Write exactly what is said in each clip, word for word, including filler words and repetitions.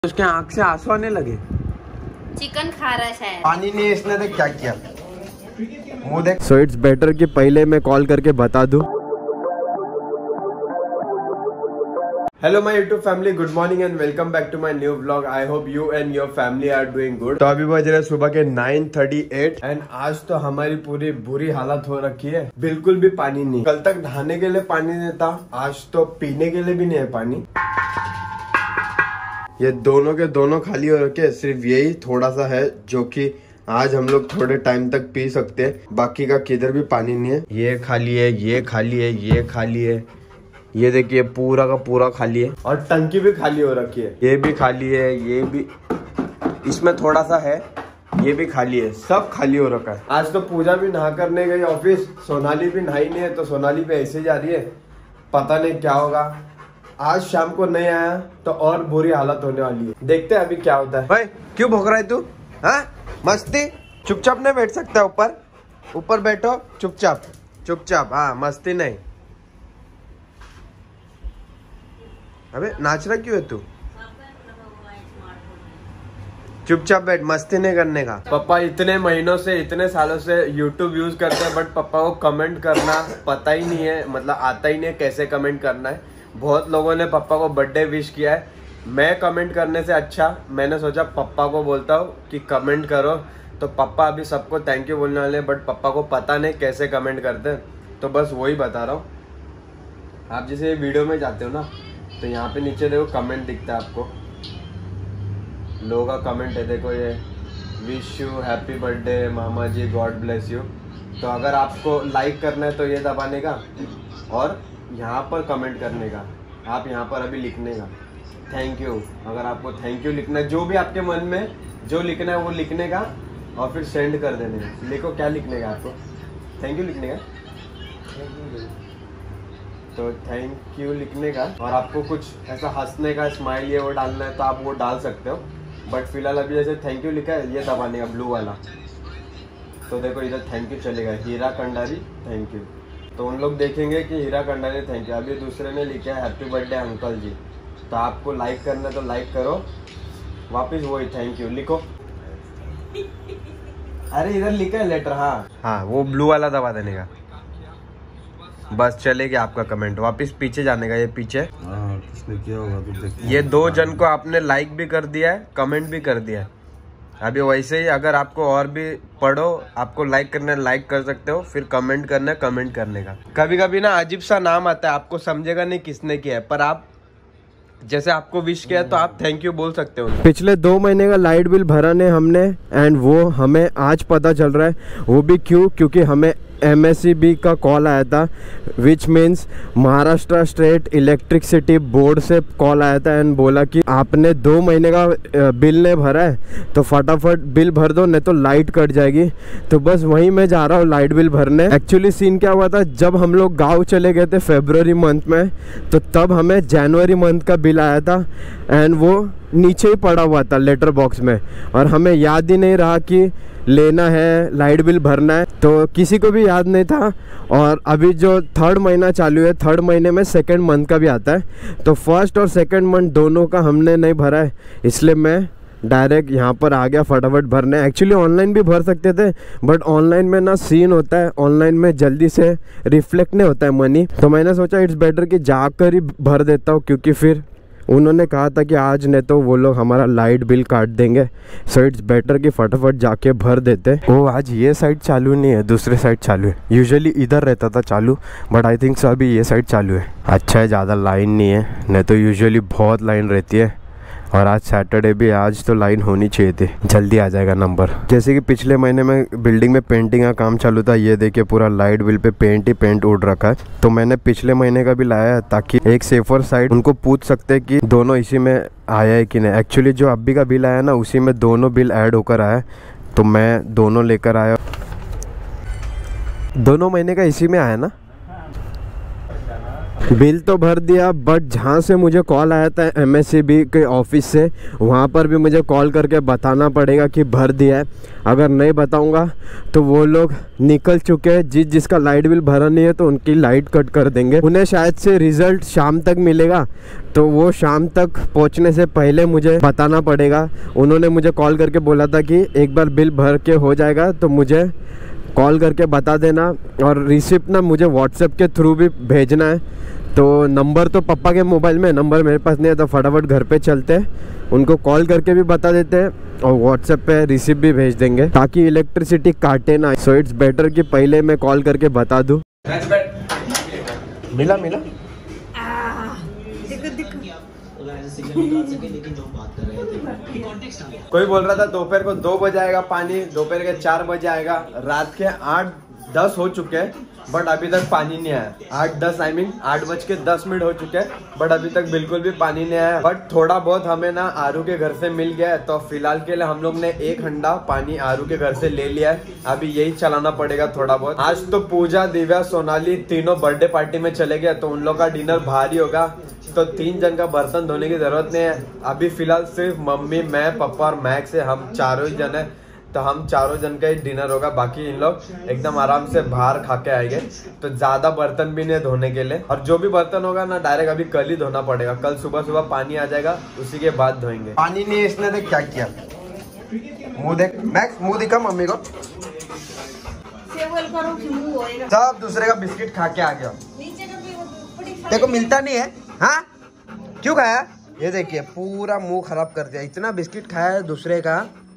उसके आँख से आंसू आने लगे। चिकन खा रहा है शायद। पानी नहीं, इसने देख क्या किया, मुंह देख। सो इट्स बेटर कि पहले मैं कॉल करके बता दूं। Hello my YouTube family, good morning and welcome back to my new vlog. I hope you and your family are doing good. तो अभी बज रहे सुबह के नाइन थर्टी एट एंड आज तो हमारी पूरी बुरी हालत हो रखी है। बिल्कुल भी पानी नहीं। कल तक नहाने के लिए पानी नहीं था, आज तो पीने के लिए भी नहीं है पानी। ये दोनों के दोनों खाली हो रखे हैं, सिर्फ यही थोड़ा सा है जो कि आज हम लोग थोड़े टाइम तक पी सकते हैं। बाकी का किधर भी पानी नहीं है। ये खाली है, ये खाली है, ये खाली है, ये देखिए पूरा का पूरा खाली है। और टंकी भी खाली हो रखी है, ये भी खाली है, ये भी, इसमें थोड़ा सा है, ये भी खाली है, सब खाली हो रखा है। आज तो पूजा भी नहा करने गई ऑफिस, सोनाली भी नहाई नहीं है, तो सोनाली पे ऐसे जा रही है, पता नहीं क्या होगा। आज शाम को नहीं आया तो और बुरी हालत होने वाली है। देखते हैं अभी क्या होता है। भाई क्यों भौंक रहा है तू? हाँ मस्ती, चुपचाप नहीं बैठ सकता, ऊपर ऊपर बैठो, चुपचाप चुपचाप। हाँ मस्ती नहीं। अबे नाच रहा क्यों है तू? चुपचाप बैठ, मस्ती नहीं करने का। पापा इतने महीनों से, इतने सालों से यूट्यूब यूज करते हैं, बट पापा को कमेंट करना पता ही नहीं है, मतलब आता ही नहीं है कैसे कमेंट करना है। बहुत लोगों ने पापा को बर्थडे विश किया है। मैं कमेंट करने से अच्छा मैंने सोचा पापा को बोलता हूँ कि कमेंट करो। तो पापा अभी सबको थैंक यू बोलने वाले हैं, बट पापा को पता नहीं कैसे कमेंट करते हैं, तो बस वही बता रहा हूँ। आप जैसे वीडियो में जाते हो ना, तो यहाँ पे नीचे देखो कमेंट दिखता है आपको, लोगों का कमेंट है, देखो ये विश यू हैप्पी बर्थडे मामा जी, गॉड ब्लेस यू। तो अगर आपको लाइक करना है तो ये दबाने का, और यहाँ पर कमेंट करने का, आप यहाँ पर अभी लिखने का थैंक यू। अगर आपको थैंक यू लिखना है, जो भी आपके मन में जो लिखना है वो लिखने का, और फिर सेंड कर देने का। लिखो क्या लिखने का आपको, थैंक यू लिखने का, तो थैंक यू लिखने का। और आपको कुछ ऐसा हंसने का स्माइल ये वो डालना है तो आप वो डाल सकते हो, बट फिलहाल अभी जैसे थैंक यू लिखा है, ये दबाने का ब्लू वाला। तो देखो इधर थैंक यू चलेगा, हीरा कंडारी थैंक यू। तो उन लोग देखेंगे कि हीरा कंडारी थैंक यू। अभी दूसरे ने लिखा है हैप्पी बर्थडे अंकल जी, तो आपको लाइक करना है तो लाइक करो, वापस वही थैंक यू लिखो। अरे इधर लिखा है लेटर, हाँ हाँ वो ब्लू वाला दबा देने का, बस चलेगा आपका कमेंट। वापस पीछे जाने का, ये पीछे किसने किया होगा तो देखते हैं। ये दो जन को आपने लाइक भी कर दिया है, कमेंट भी कर दिया है। अभी वैसे ही अगर आपको और भी पढ़ो, आपको लाइक करना है लाइक कर सकते हो, फिर कमेंट करना है कमेंट करने का। कभी कभी ना अजीब सा नाम आता है, आपको समझेगा नहीं किसने किया है, पर आप जैसे आपको विश किया तो आप थैंक यू बोल सकते हो। पिछले दो महीने का लाइट बिल भरा ने हमने, एंड वो हमें आज पता चल रहा है। वो भी क्यों? क्योंकि हमें एम एस ई बी का कॉल आया था, which means Maharashtra state electricity board से कॉल आया था, एंड बोला कि आपने दो महीने का बिल नहीं भरा है तो फटाफट बिल भर दो, नहीं तो लाइट कट जाएगी। तो बस वहीं मैं जा रहा हूँ लाइट बिल भरने। एक्चुअली सीन क्या हुआ था, जब हम लोग गाँव चले गए थे फरवरी मंथ में, तो तब हमें जनवरी मंथ का बिल आया था, एंड वो नीचे ही पड़ा हुआ था लेटर बॉक्स में, और हमें याद ही नहीं रहा कि लेना है, लाइट बिल भरना है, तो किसी को भी याद नहीं था। और अभी जो थर्ड महीना चालू है, थर्ड महीने में सेकंड मंथ का भी आता है, तो फर्स्ट और सेकंड मंथ दोनों का हमने नहीं भरा है, इसलिए मैं डायरेक्ट यहाँ पर आ गया फटाफट भरने। एक्चुअली ऑनलाइन भी भर सकते थे, बट ऑनलाइन में ना सीन होता है, ऑनलाइन में जल्दी से रिफ्लेक्ट नहीं होता है मनी, तो मैंने सोचा इट्स बेटर कि जाकर ही भर देता हूँ, क्योंकि फिर उन्होंने कहा था कि आज नहीं तो वो लोग हमारा लाइट बिल काट देंगे। सो इट्स बेटर कि फटाफट जाके भर देते। वो आज ये साइड चालू नहीं है, दूसरे साइड चालू है। यूजुअली इधर रहता था चालू, बट आई थिंक सो अभी ये साइड चालू है। अच्छा है ज़्यादा लाइन नहीं है, नहीं तो यूजुअली बहुत लाइन रहती है, और आज सैटरडे भी, आज तो लाइन होनी चाहिए थी, जल्दी आ जाएगा नंबर। जैसे कि पिछले महीने में बिल्डिंग में पेंटिंग का काम चालू था, ये देखिए पूरा लाइट बिल पे पेंट ही पेंट उड़ रखा है, तो मैंने पिछले महीने का भी लाया है, ताकि एक सेफर साइड उनको पूछ सकते हैं कि दोनों इसी में आया है कि नहीं। एक्चुअली जो अभी का बिल आया ना, उसी में दोनों बिल ऐड होकर आया, तो मैं दोनों लेकर आया। दोनों महीने का इसी में आया ना, बिल तो भर दिया, बट जहाँ से मुझे कॉल आया था एमएससीबी के ऑफिस से, वहाँ पर भी मुझे कॉल करके बताना पड़ेगा कि भर दिया है। अगर नहीं बताऊँगा तो वो लोग निकल चुके हैं, जिस जिसका लाइट बिल भरा नहीं है तो उनकी लाइट कट कर देंगे। उन्हें शायद से रिज़ल्ट शाम तक मिलेगा, तो वो शाम तक पहुँचने से पहले मुझे बताना पड़ेगा। उन्होंने मुझे कॉल करके बोला था कि एक बार बिल भर के हो जाएगा तो मुझे कॉल करके बता देना, और रिसिप्ट ना मुझे व्हाट्सएप के थ्रू भी भेजना है। तो नंबर तो पापा के मोबाइल में, नंबर मेरे पास नहीं है, तो फटाफट घर पे चलते हैं, उनको कॉल करके भी बता देते हैं और व्हाट्सएप पे रिसिप्ट भी भेज देंगे ताकि इलेक्ट्रिसिटी काटे ना। सो इट्स बेटर कि पहले मैं कॉल करके बता दूँ। मिला मिला कोई बोल रहा था दोपहर को दो बजे आएगा पानी, दोपहर के चार बजे आएगा, रात के आठ दस हो चुके हैं बट अभी तक पानी नहीं आया। आठ दस आई मीन आठ बज के दस मिनट हो चुके हैं बट अभी तक बिल्कुल भी पानी नहीं आया। बट थोड़ा बहुत हमें ना आरू के घर से मिल गया है, तो फिलहाल के लिए हम लोग ने एक हंडा पानी आरू के घर से ले लिया है। अभी यही चलाना पड़ेगा थोड़ा बहुत। आज तो पूजा, दिव्या, सोनाली तीनों बर्थडे पार्टी में चले गए, तो उन लोग का डिनर भारी होगा, तो तीन जन का बर्तन धोने की जरूरत नहीं है। अभी फिलहाल सिर्फ मम्मी, मैं, पापा और मैक्स है, हम चारों ही जन है, तो हम चारों जन का ही डिनर होगा। बाकी इन लोग एकदम आराम से बाहर खा के आएंगे, तो ज्यादा बर्तन भी नहीं धोने के लिए। और जो भी बर्तन होगा ना डायरेक्ट अभी कल ही धोना पड़ेगा, कल सुबह सुबह पानी आ जाएगा, उसी के बाद धोएंगे। पानी नहीं है, इसने देख क्या किया, मुंह देख मैक्स, मुंह दिखा मम्मी को, सब दूसरे का बिस्किट खा के आ गया। देखो मिलता नहीं है, हाँ क्यों खाया? ये देखिए पूरा मुंह खराब कर दिया, इतना बिस्किट खाया है दूसरे का।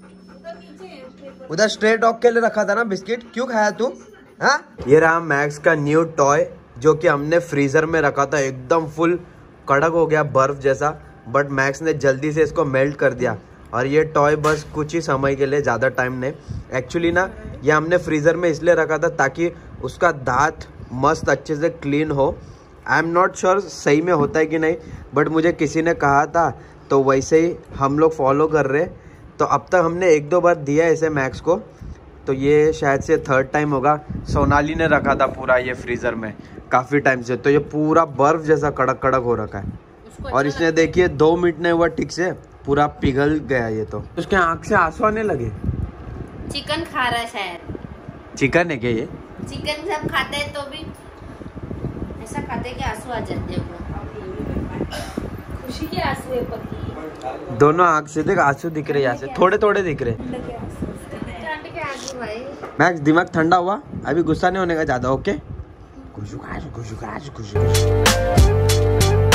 उधर स्ट्रे डॉग के लिए रखा था ना बिस्किट, क्यों खाया तू? हाँ, ये रहा मैक्स का न्यू टॉय जो कि हमने फ्रीजर में रखा था, एकदम फुल कड़क हो गया बर्फ जैसा, बट मैक्स ने जल्दी से इसको मेल्ट कर दिया। और ये टॉय बस कुछ ही समय के लिए, ज़्यादा टाइम नहीं। एक्चुअली ना ये हमने फ्रीजर में इसलिए रखा था ताकि उसका दांत मस्त अच्छे से क्लीन हो। आई एम नॉट श्योर सही में होता है कि नहीं, बट मुझे किसी ने कहा था, तो वैसे ही हम लोग फॉलो कर रहे। तो अब तक हमने एक दो बार दिया इसे मैक्स को, तो ये शायद से थर्ड टाइम होगा। सोनाली ने रखा था पूरा ये फ्रीज़र में काफ़ी टाइम से, तो ये पूरा बर्फ़ जैसा कड़क कड़क हो रखा है। और इसने देखिए दो मिनट नहीं हुआ ठीक से पूरा पिघल गया ये। तो उसके आँख से आंसू आने लगे। चिकन खा रहा है शायद। चिकन है क्या ये? चिकन सब खाते हैं तो भी ऐसा खाते कि आंसू आ जाते हैं, खुशी के आंसू है पति। दोनों आँख से देख आंसू दिख रहे, यहाँ से थोड़े थोड़े दिख रहे। मैक्स दिमाग ठंडा हुआ, अभी गुस्सा नहीं होने का ज्यादा, ओके? खुशू खुशू खुशू खुशू खुशू।